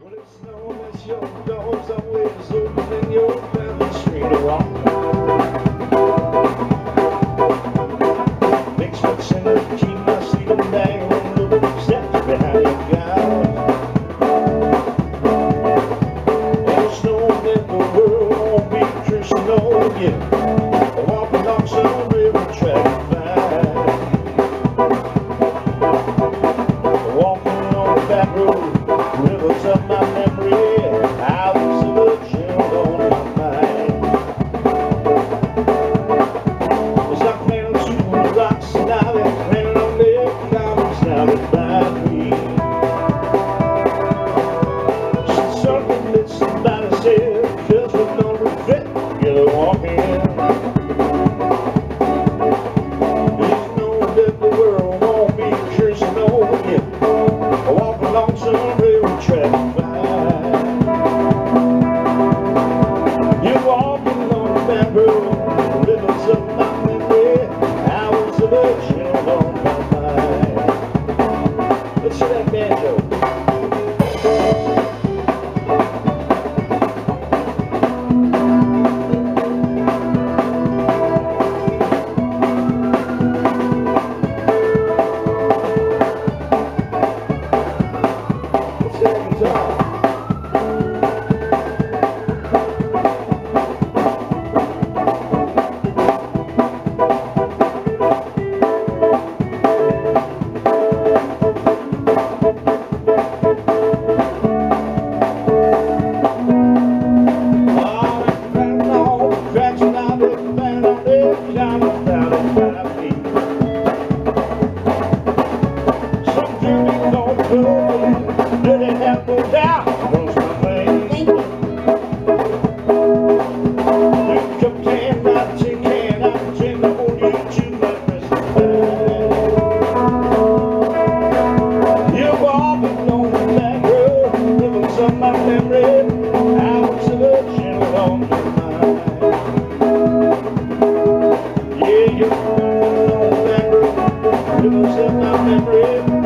Well, it's known as your doors always open in your family street of rock. Makes me sing to keep my seat and bang on the steps behind your guys. And it's known that the world won't be Christian on you. Walking along some river track fine. Walking on the back road, rivers of my memory, hours of a chill on my mind. As I plan to the rocks and I've been planning on their comments now that find me. Something that somebody said, cause we're gonna regret together walking. It's known that the world won't be cursing over you. Walking along some railroad track fine. You're walking on the back road, rivers of my memory, hours of a chill on my mind. Let's hear that banjo. Let's hear that guitar. My memory, hours of a chill on my mind. Yeah, you're on that road, rivers of my memory.